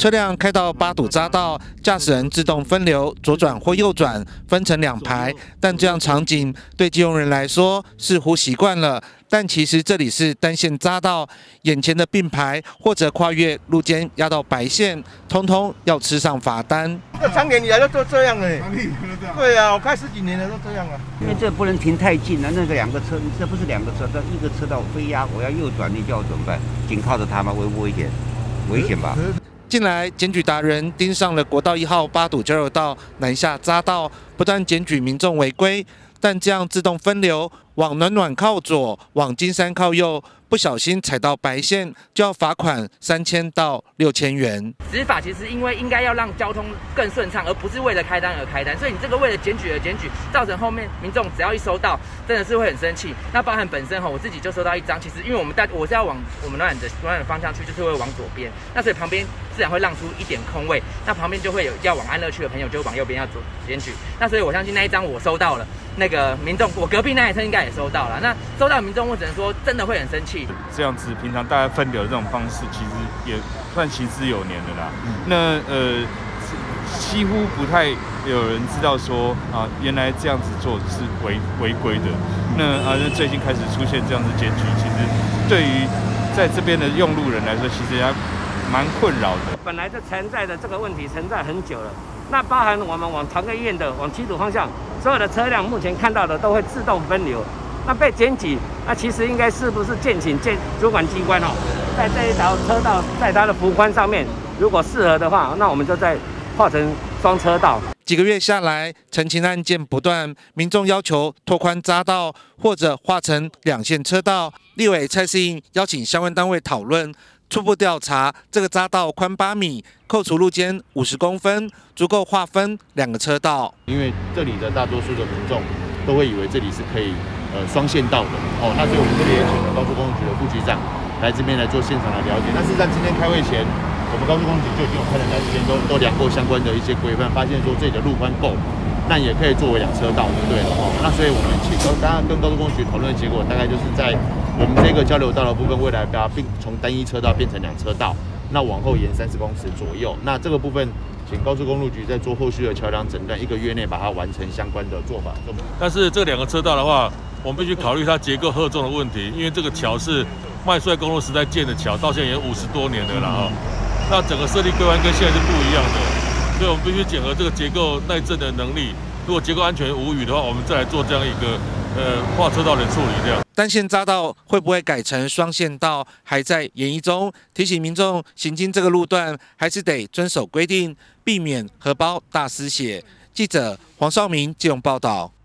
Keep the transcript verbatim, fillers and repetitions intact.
车辆开到八堵匝道，驾驶人自动分流，左转或右转，分成两排。但这样场景对基隆人来说似乎习惯了，但其实这里是单线匝道，眼前的并排或者跨越路肩压到白线，通通要吃上罚单。 这长年以来都这样哎，对啊，我开十几年了都这样啊。 因为这不能停太近了，那个两个车，这不是两个车，这一个车道非压，我要右转，你叫我怎么办？紧靠着它吗？危不危险？危险吧。 近来，检举达人盯上了国道一号八堵交流道南下匝道，不但检举民众违规，但这样自动分流，往暖暖靠左，往金山靠右，不小心踩到白线，就要罚款三千到六千元。 执法其实因为应该要让交通更顺畅，而不是为了开单而开单，所以你这个为了检举而检举，造成后面民众只要一收到，真的是会很生气。那包含本身哈，我自己就收到一张，其实因为我们大我是要往我们暖暖的暖暖的方向去，就是会往左边，那所以旁边自然会让出一点空位，那旁边就会有要往安乐区的朋友就会往右边要左检举。那所以我相信那一张我收到了，那个民众我隔壁那台车应该也收到了。那收到民众，我只能说真的会很生气。 这样子平常大家分流的这种方式，其实也算行之有年的啦。嗯、那呃，几乎不太有人知道说啊，原来这样子做是违违规的。那啊，最近开始出现这样子检举，其实对于在这边的用路人来说，其实也蛮困扰的。 本来就存在的这个问题存在很久了。那包含我们往长庚医院的往七堵方向，所有的车辆目前看到的都会自动分流。那被检举，那其实应该是不是建请建主管机关哦，在这一条车道，在它的幅宽上面，如果适合的话，那我们就再划成双车道。 几个月下来，陈情案件不断，民众要求拓宽匝道或者划成两线车道。立委蔡适应邀请相关单位讨论。初步调查，这个匝道宽八米，扣除路肩五十公分，足够划分两个车道。 因为这里的大多数的民众都会以为这里是可以呃双线道的哦，那所以我们这里也请了高速公路局的副局长来这边来做现场的了解。但是在今天开会前，我们高速公路局就已经有派人来这边都都量过相关的一些规范，发现说这里的路宽够，那也可以作为两车道，就对了哦。那所以我们请刚刚跟高速公路局讨论的结果，大概就是在我们这个交流道的部分，未来把它并从单一车道变成两车道，那往后延三十公尺左右。那这个部分，请高速公路局在做后续的桥梁诊断，一个月内把它完成相关的做法。 但是这两个车道的话，我们必须考虑它结构荷重的问题，因为这个桥是麦帅公路时代建的桥，到现在也五十多年了啦哈。那整个设计规范跟现在是不一样的，所以我们必须检核这个结构耐震的能力。如果结构安全无虞的话，我们再来做这样一个呃划车道的处理。这样单线匝道会不会改成双线道，还在研议中。提醒民众行经这个路段，还是得遵守规定，避免荷包大失血。记者黄绍明基隆报道。